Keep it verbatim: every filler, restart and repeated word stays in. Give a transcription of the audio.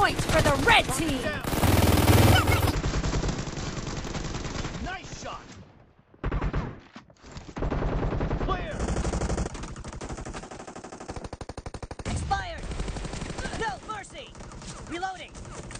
point for the red team! Nice shot! Clear! Expired! No mercy! Reloading!